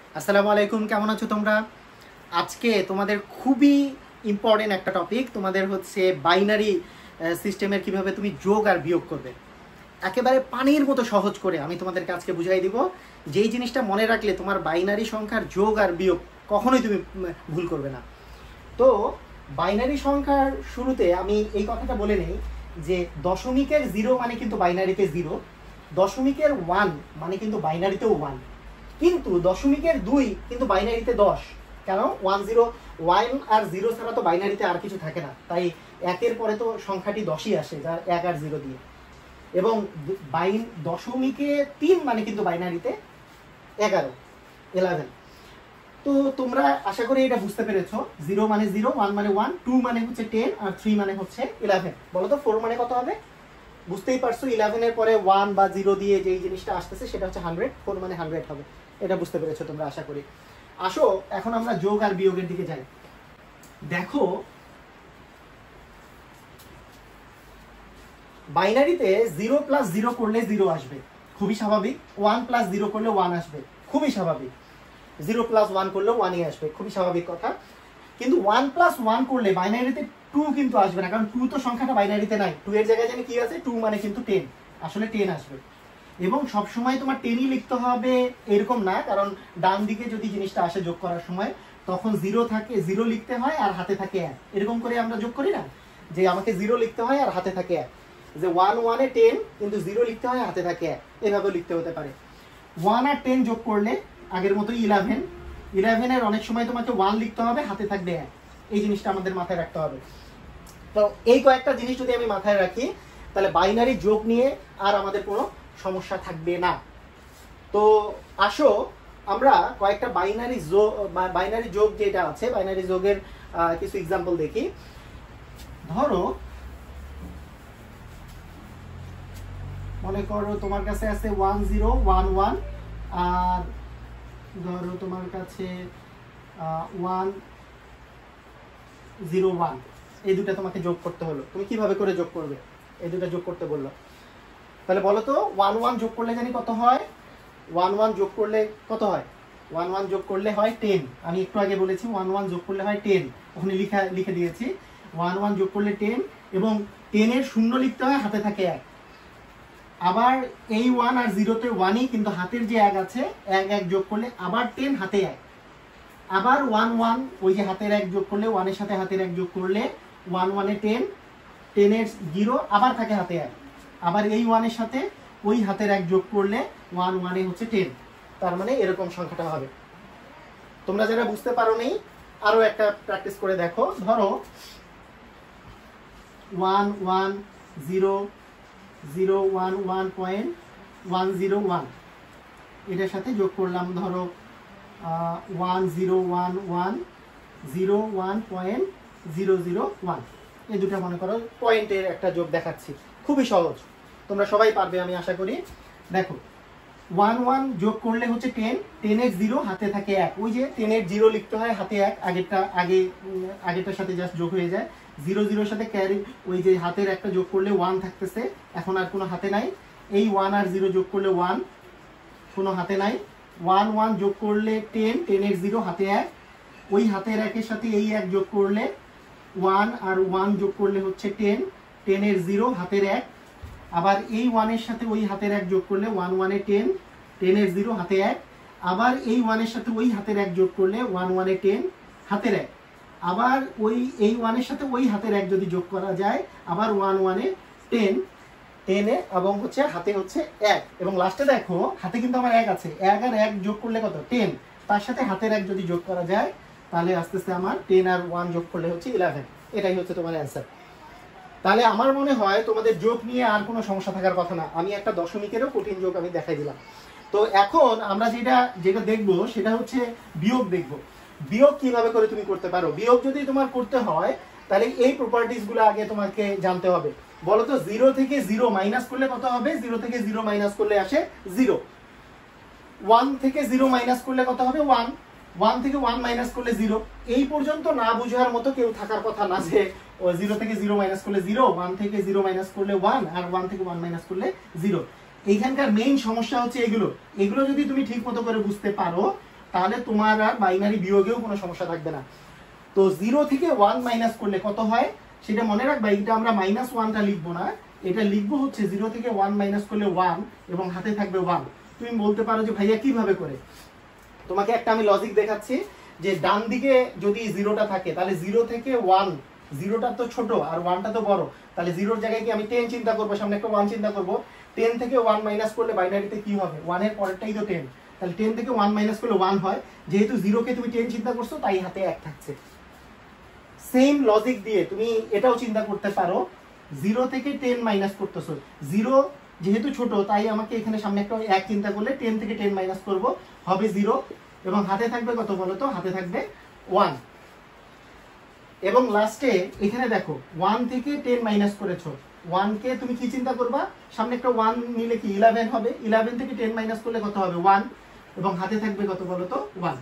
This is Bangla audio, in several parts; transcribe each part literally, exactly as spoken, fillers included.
আসসালামু আলাইকুম, কেমন আছো তোমরা? আজকে তোমাদের খুবই ইম্পর্টেন্ট একটা টপিক, তোমাদের হচ্ছে বাইনারি সিস্টেমের কিভাবে তুমি যোগ আর বিয়োগ করবে। একেবারে পানির মতো সহজ করে আমি তোমাদেরকে আজকে বুঝাই দিব, যেই জিনিসটা মনে রাখলে তোমার বাইনারি সংখ্যার যোগ আর বিয়োগ কখনোই তুমি ভুল করবে না। তো বাইনারি সংখ্যার শুরুতে আমি এই কথাটা বলে নেই যে দশমিকের জিরো মানে কিন্তু বাইনারিতে জিরো, দশমিকের ওয়ান মানে কিন্তু বাইনারিতেও ওয়ান, কিন্তু দশমিকের দুই কিন্তু বাইনারিতে দশ। কেন? ওয়ান জিরো ওয়ান আর জিরো ছাড়া তো বাইনারিতে আর কিছু থাকে না, তাই একের পরে তো সংখ্যাটি দশই আসে, যা এক আর জিরো দিয়ে। এবং বাইন দশমিকে তিন মানে কিন্তু বাইনারিতে এগারো, ইলেভেন। তো তোমরা আশা করি এটা বুঝতে পেরেছো। জিরো মানে জিরো, ওয়ান মানে ওয়ান, টু মানে হচ্ছে টেন, আর থ্রি মানে হচ্ছে ইলেভেন। বলো তো ফোর মানে কত হবে? বুঝতেই পারছো, ইলেভেনের পরে ওয়ান বা জিরো দিয়ে যেই জিনিসটা আসতেছে সেটা হচ্ছে হান্ড্রেড, ফোর মানে হান্ড্রেড হবে। এটা বুঝতে পেরেছো তোমরা আশা করি। আসো এখন আমরা যোগ আর বিয়োগের দিকে যাই। দেখো বাইনারিতে জিরো প্লাস জিরো করলে জিরো আসবে, খুবই স্বাভাবিক। ওয়ান প্লাস জিরো করলে ওয়ান আসবে, খুবই স্বাভাবিক। জিরো প্লাস ওয়ান করলে ওয়ানই আসবে, খুবই স্বাভাবিক কথা। কিন্তু ওয়ান প্লাস ওয়ান করলে বাইনারিতে টু কিন্তু আসবে না, কারণ টু তো সংখ্যাটা বাইনারিতে নাই। টু এর জায়গায় জানি কি আছে? টু মানে কিন্তু টেন, আসলে টেন আসবে। এবং সবসময় তোমার টেনই লিখতে হবে এরকম না, কারণ ডান দিকে যদি জিনিসটা আসে যোগ করার সময়, তখন জিরো থাকে, জিরো লিখতে হয় আর হাতে থাকে এক। এরকম করে আমরা যোগ করি না, যে আমাকে জিরো লিখতে হয় আর হাতে থাকে এক, যে ওয়ান ওয়ানে টেন কিন্তু জিরো লিখতে হয় হাতে থাকে এক, এভাবে লিখতে হতে পারে। ওয়ান আর টেন যোগ করলে আগের মতো ইলেভেন, ইলেভেনের অনেক সময় তোমাকে ওয়ান লিখতে হবে, হাতে থাকবে এক। এই জিনিসটা আমাদের মাথায় রাখতে হবে। তো এই কয়েকটা জিনিস যদি আমি মাথায় রাখি, তাহলে বাইনারি যোগ নিয়ে আর আমাদের কোনো সমস্যা থাকবে না। তো আসো আমরা কয়েকটা বাইনারি যোগ, বাইনারি যোগ যেটা আছে, বাইনারি যোগের কিছু এক্সাম্পল দেখি। ধরো মনে করো তোমার কাছে আছে ওয়ান জিরো ওয়ান ওয়ান, আর ধরো তোমার কাছে ওয়ান জিরো ওয়ান, এই দুটা তোমাকে যোগ করতে হলো। তুমি কিভাবে করে যোগ করবে? এই দুটা যোগ করতে বললো, তাহলে বলো তো ওয়ান ওয়ান যোগ করলে জানি কত হয়? ওয়ান ওয়ান যোগ করলে কত হয়? ওয়ান ওয়ান যোগ করলে হয় টেন। আমি একটু আগে বলেছি ওয়ান ওয়ান যোগ করলে হয় টেন, ওখানে লিখা লিখে দিয়েছি। ওয়ান ওয়ান যোগ করলে টেন, এবং টেনের শূন্য লিখতে হয়, হাতে থাকে এক। আবার এই ওয়ান আর জিরোতে ওয়ানই, কিন্তু হাতের যে এক আছে, এক এক যোগ করলে আবার টেন, হাতে এক। আবার ওয়ান ওয়ান, ওই যে হাতের এক যোগ করলে, ওয়ানের সাথে হাতের এক যোগ করলে ওয়ান ওয়ানে টেন, টেনের জিরো আবার থাকে হাতে এক। আবার এই ওয়ানের সাথে ওই হাতের এক যোগ করলে ওয়ান ওয়ানে হচ্ছে টেন। তার মানে এরকম সংখ্যাটা হবে। তোমরা যারা বুঝতে পারো নি, আরো একটা প্র্যাকটিস করে দেখো। ধরো one one zero zero one one point one zero one, এটার সাথে যোগ করলাম ধরো one zero one one zero one point zero zero one. এই দুটা মনে করো পয়েন্টের একটা যোগ দেখাচ্ছি, খুবই সহজ, তোমরা সবাই পারবে আমি আশা করি। দেখো ওয়ান ওয়ান যোগ করলে হচ্ছে টেন, টেনের জিরো হাতে থাকে এক। ওই যে টেনের জিরো লিখতে হয় হাতে এক, আগেরটা আগে আগেরটার সাথে জাস্ট যোগ হয়ে যায়। জিরো জিরোর সাথে ক্যারি, ওই যে হাতের একটা যোগ করলে ওয়ান থাকতেছে, এখন আর কোনো হাতে নাই। এই ওয়ান আর জিরো যোগ করলে ওয়ান, কোনো হাতে নাই। ওয়ান ওয়ান যোগ করলে টেন, টেনের জিরো হাতে এক। ওই হাতের একের সাথে এই এক যোগ করলে ওয়ান, আর ওয়ান যোগ করলে হচ্ছে টেন, টেনের জিরো হাতের এক। আবার এই ওয়ানের সাথে ওই হাতের এক যোগ করলে ওয়ান ওয়ানে টেন, টেনের জিরো হাতে এক। আবার এই ওয়ানের সাথে ওই হাতের এক যোগ করলে ওয়ান ওয়ানে টেন, হাতের এক। আবার ওই এই ওয়ানের সাথে ওই হাতের এক যদি যোগ করা যায়, আবার ওয়ান ওয়ানে টেন, টেনে এবং হচ্ছে হাতে হচ্ছে এক। এবং লাস্টে দেখো হাতে কিন্তু আমার এক আছে, এক আর এক যোগ করলে কত? টেন। তার সাথে হাতের এক যদি যোগ করা যায়, তাহলে আস্তে আস্তে আমার টেন আর ওয়ান যোগ করলে হচ্ছে ইলেভেন। এটাই হচ্ছে তোমার অ্যান্সার। তাহলে আমার মনে হয় তোমাদের যোগ নিয়ে আর কোনো সমস্যা থাকার কথা না। আমি একটা দশমিকেরও কঠিন যোগ আমি দেখাই দিলাম। তো এখন আমরা যেটা যেটা দেখবো সেটা হচ্ছে বিয়োগ দেখবো। বিয়োগ কিভাবে করে তুমি করতে পারো। বিয়োগ যদি তোমার করতে হয়, তাহলে এই প্রপার্টিস গুলো আগে তোমাকে জানতে হবে। বলো তো জিরো থেকে জিরো মাইনাস করলে কত হবে? জিরো থেকে জিরো মাইনাস করলে আসে জিরো। ওয়ান থেকে জিরো মাইনাস করলে কত হবে? ওয়ান। ওয়ান থেকে ওয়ান মাইনাস করলে জিরো। এই পর্যন্ত না বুঝার মতো কেউ থাকার কথা না, যে জিরো থেকে জিরো মাইনাস করলে জিরো, ওয়ান থেকে জিরো মাইনাস করলে ওয়ান, আর ওয়ান থেকে ওয়ান মাইনাস করলে জিরো। এইখানকার মেইন সমস্যা হচ্ছে এগুলো। এগুলো যদি তুমি ঠিক মতো করে বুঝতে পারো, তাহলে তোমার আর বাইনারি বিয়োগেও কোনো সমস্যা থাকবে না। তো জিরো থেকে ওয়ান মাইনাস করলে কত হয় সেটা মনে রাখবা। এটা আমরা মাইনাস ওয়ানটা লিখবো না, এটা লিখবো হচ্ছে জিরো থেকে ওয়ান মাইনাস করলে ওয়ান এবং হাতে থাকবে ওয়ান। তুমি বলতে পারো যে ভাইয়া কিভাবে করে, তোমাকে একটা আমি লজিক দেখাচ্ছি যে ডান দিকে যদি জিরোটা থাকে তাহলে জিরো থেকে ওয়ান, জিরোটা তো ছোট আর ওয়ানটা তো বড়, তাহলে জিরোর জায়গায় কি আমি টেন চিন্তা করবো, সামনে একটা ওয়ান চিন্তা করবো। টেন থেকে ওয়ান মাইনাস করলে বাইনারিতে কি হবে, ওয়ানের পরেরটাই তো টেন, তাহলে টেন থেকে ওয়ান মাইনাস করলে ওয়ান হয়। যেহেতু জিরোকে তুমি টেন চিন্তা করছো তাই হাতে এক থাকছে। সেম লজিক দিয়ে তুমি এটাও চিন্তা করতে পারো, জিরো থেকে টেন মাইনাস করতেছো, জিরো যেহেতু ছোট তাই আমাকে এখানে সামনে একটা এক চিন্তা করলে টেন থেকে টেন মাইনাস করবো, হবে জিরো এবং হাতে থাকবে কত বলো তো, হাতে থাকবে ওয়ান। এবং লাস্টে এখানে দেখো ওয়ান থেকে টেন মাইনাস করেছো, ওয়ানকে তুমি কি চিন্তা করবা, সামনে একটা ওয়ান নিলে কি ইলেভেন হবে, ইলেভেন থেকে টেন মাইনাস করলে কত হবে ওয়ান এবং হাতে থাকবে কত বলো তো ওয়ান।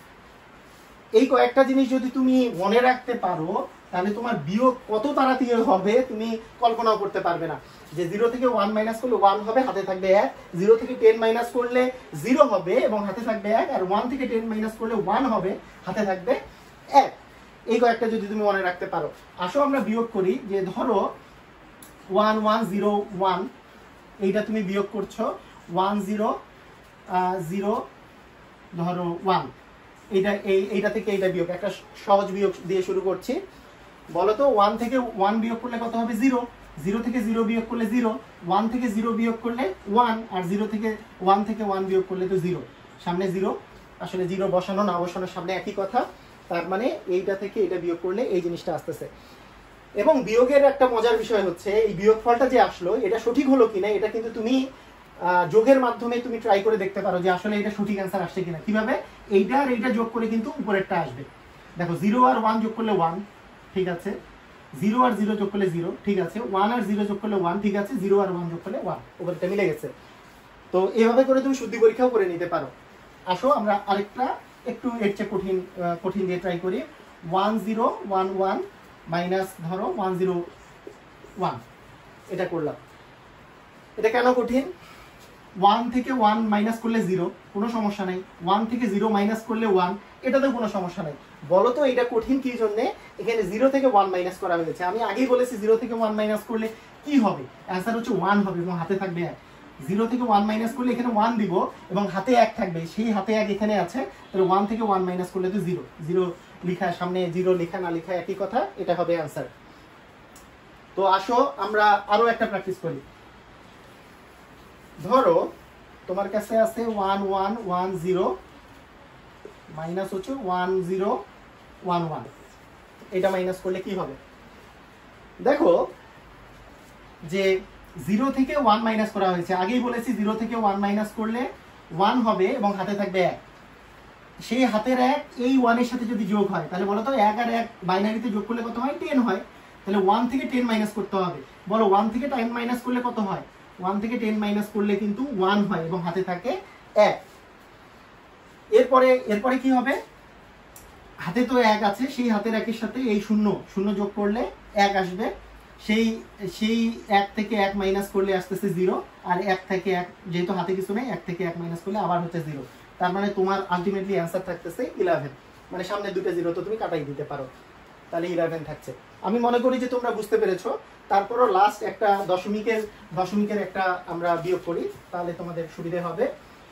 এই কয়েকটা জিনিস যদি তুমি মনে রাখতে পারো তাহলে তোমার বিয়োগ কত তাড়াতাড়ি হবে তুমি কল্পনাও করতে পারবে না। যে জিরো থেকে ওয়ান মাইনাস করলে ওয়ান হবে, হাতে থাকবে এক, জিরো থেকে টেন মাইনাস করলে জিরো হবে এবং হাতে থাকবে এক, আর ওয়ান থেকে টেন মাইনাস করলে ওয়ান হবে, হাতে থাকবে এক। এই কয়েকটা যদি তুমি মনে রাখতে পারো। আসো আমরা বিয়োগ করি, যে ধরো ওয়ান ওয়ান জিরো ওয়ান, এইটা তুমি বিয়োগ করছো, ওয়ান জিরো জিরো ধরো ওয়ান, এইটা এই এইটা থেকে এইটা বিয়োগ, একটা সহজ বিয়োগ দিয়ে শুরু করছি। বলো তো ওয়ান থেকে ওয়ান বিয়োগ করলে কত হবে জিরো, জিরো থেকে জিরো বিয়োগ করলে জিরো, ওয়ান থেকে জিরো বিয়োগ করলে ওয়ান, আর জিরো থেকে ওয়ান থেকে ওয়ান বিয়োগ করলে তো জিরো, সামনে জিরো, আসলে জিরো বসানো না বসানোর সামনে একই কথা। তার মানে এইটা থেকে এটা বিয়োগ করলে এই জিনিসটা আসতেছে। এবং বিয়োগের একটা মজার বিষয় হচ্ছে এই বিয়োগ ফলটা যে আসলো এটা সঠিক হলো কিনা এটা কিন্তু তুমি যোগের মাধ্যমে তুমি ট্রাই করে দেখতে পারো যে আসলে এটা সঠিক অ্যান্সার আসছে কিনা। কিভাবে, এইটা আর এইটা যোগ করে কিন্তু উপরেরটা আসবে। দেখো জিরো আর ওয়ান যোগ করলে ওয়ান, ঠিক আছে, জিরো আর জিরো যোগ করলে জিরো, ঠিক আছে, ওয়ান আর জিরো যোগ করলে ওয়ান, ঠিক আছে, জিরো আর ওয়ান যোগ করলে ওয়ান, উপরেরটা মিলে গেছে। তো এভাবে করে তুমি শুদ্ধি পরীক্ষাও করে নিতে পারো। আসো আমরা আরেকটা একটু এর চেয়ে কঠিন কঠিন দিয়ে ট্রাই করি। One zero one one minus ধরো ওয়ান জিরো ওয়ান, এটা করলাম। এটা কেন কঠিন, ওয়ান থেকে ওয়ান মাইনাস করলে জিরো, কোনো সমস্যা নেই, ওয়ান থেকে জিরো মাইনাস করলে ওয়ান, এটাতেও কোনো সমস্যা নেই। বলো তো এটা কঠিন কি জন্যে, এখানে জিরো থেকে ওয়ান মাইনাস করা হয়েছে। আমি আগেই বলেছি জিরো থেকে ওয়ান মাইনাস করলে কি হবে, অ্যান্সার হচ্ছে ওয়ান হবে এবং হাতে থাকবে এক। জিরো থেকে ওয়ান মাইনাস করলে এখানে ওয়ান দিব এবং হাতে এক থাকবে, সেই হাতে এক এখানে আছে, তাহলে ওয়ান থেকে ওয়ান মাইনাস করলে তো জিরো, জিরো লিখা সামনে জিরো লেখা না লেখা একই কথা, এটা হবে অ্যান্সার। তো আসো আমরা আরো একটা প্র্যাকটিস করি। ধরো তোমার কাছে আছে one one one zero minus হচ্ছে ওয়ান জিরো ওয়ান ওয়ান, এটা মাইনাস করলে কি হবে। দেখো যে জিরো থেকে ওয়ান মাইনাস করা হয়েছে, আগেই বলেছি জিরো থেকে ওয়ান মাইনাস করলে ওয়ান হবে এবং হাতে থাকবে এক। সেই হাতের এক এই ওয়ানের সাথে যদি যোগ হয় তাহলে বলো তো এক আর এক বাইনারিতে যোগ করলে কত হয়, টেন হয়। তাহলে ওয়ান থেকে টেন মাইনাস করতে হবে। বলো ওয়ান থেকে টেন মাইনাস করলে কত হয়, ওয়ান থেকে টেন মাইনাস করলে কিন্তু ওয়ান হয় এবং হাতে থাকে এক। এরপরে এরপরে কি হবে, হাতে তো এক আছে, সেই হাতের একের সাথে এই শূন্য শূন্য যোগ করলে এক আসবে, সেই সেই এক থেকে এক মাইনাস করলে আসতেছে জিরো, আর এক থেকে এক যেহেতু হাতে কিছু নেই এক থেকে এক মাইনাস করলে আবার হচ্ছে জিরো। তার মানে তোমার আলটিমেটলি অ্যান্সার থাকতেছে ইলেভেন, মানে সামনে দুটো জিরো তো তুমি কাটাই দিতে পারো, তাহলে ইলেভেন থাকছে। আমি মনে করি যে তোমরা বুঝতে পেরেছো। তারপরও লাস্ট একটা দশমিকের দশমিকের একটা আমরা বিয়োগ করি, তাহলে তোমাদের সুবিধে হবে।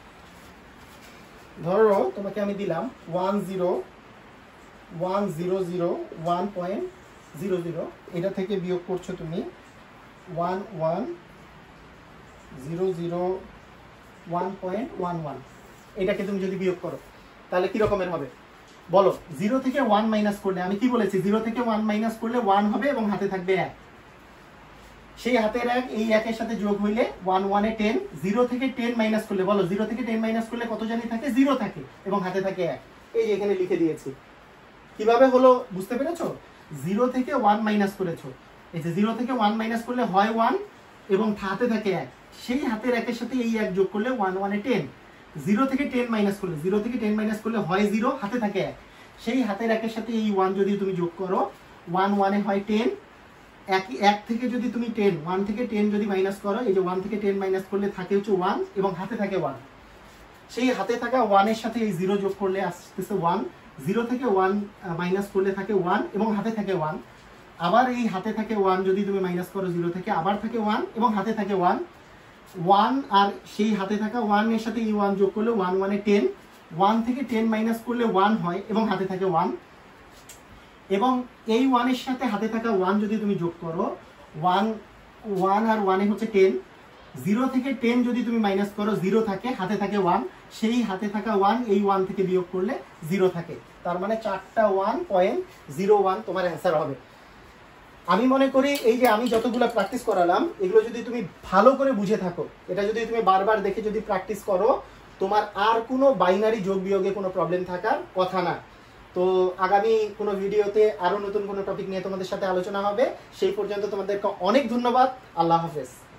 ধরো তোমাকে আমি দিলাম one zero one zero zero one point zero zero, এটা থেকে বিয়োগ করছো তুমি one one zero zero one point one one, এটাকে তুমি যদি বিয়োগ করো তাহলে কি রকমের হবে বলো। জিরো থেকে ওয়ান মাইনাস করলে, আমি কি বলেছি, জিরো থেকে ওয়ান মাইনাস করলে ওয়ান হবে এবং হাতে থাকবে এক। সেই হাতের এক এই একের সাথে যোগ হইলে ওয়ান ওয়ানে টেন, জিরো থেকে টেন মাইনাস করলে বলো জিরো থেকে টেন মাইনাস করলে কত জানি থাকে, জিরো থাকে এবং হাতে থাকে এক। এই যে এখানে লিখে দিয়েছি। কিভাবে হলো বুঝতে পেরেছো, জিরো থেকে ওয়ান মাইনাস করেছো, এই যে জিরো থেকে ওয়ান মাইনাস করলে হয় ওয়ান এবং হাতে থাকে এক, সেই হাতের একের সাথে এই এক যোগ করলে ওয়ান ওয়ানে টেন। জিরো থেকে টেন মাইনাস করলে জিরো থেকে টেন মাইনাস করলে হয় জিরো, হাতে থাকে এক, সেই হাতের একের সাথে এই ওয়ান যদি তুমি যোগ করো ওয়ান ওয়ানে হয় টেন, এক এক থেকে যদি তুমি টেন ওয়ান থেকে টেন যদি মাইনাস করো, এই যে ওয়ান থেকে টেন মাইনাস করলে থাকে হচ্ছে ওয়ান এবং হাতে থাকে ওয়ান। সেই হাতে থাকা ওয়ানের সাথে এই জিরো যোগ করলে আসতেছে ওয়ান, জিরো থেকে ওয়ান মাইনাস করলে থাকে ওয়ান এবং হাতে থাকে ওয়ান। আবার এই হাতে থাকে ওয়ান যদি তুমি মাইনাস করো জিরো থেকে, আবার থাকে ওয়ান এবং হাতে থাকে ওয়ান। ওয়ান আর সেই হাতে থাকা ওয়ানের সাথে এই ওয়ান যোগ করলে ওয়ান ওয়ানে টেন, ওয়ান থেকে টেন মাইনাস করলে ওয়ান হয় এবং হাতে থাকে ওয়ান। এবং এই ওয়ানের সাথে হাতে থাকা ওয়ান যদি তুমি যোগ করো, ওয়ান ওয়ান আর ওয়ানে হচ্ছে টেন, জিরো থেকে টেন যদি তুমি মাইনাস করো জিরো থাকে, হাতে থাকে ওয়ান, সেই হাতে থাকা ওয়ান এই ওয়ান থেকে বিয়োগ করলে জিরো থাকে। তার মানে চারটা ওয়ান পয়েন্ট জিরো ওয়ান তোমার অ্যান্সার হবে। আমি মনে করি এই যে আমি যতগুলো প্র্যাকটিস করালাম এগুলো যদি তুমি ভালো করে বুঝে থাকো, এটা যদি তুমি বারবার দেখে যদি প্র্যাকটিস করো, তোমার আর কোনো বাইনারি যোগ বিয়োগে কোনো প্রবলেম থাকার কথা না। তো আগামী কোনো ভিডিওতে আরো নতুন কোনো টপিক নিয়ে তোমাদের সাথে আলোচনা হবে। সেই পর্যন্ত তোমাদেরকে অনেক ধন্যবাদ। আল্লাহ হাফেজ।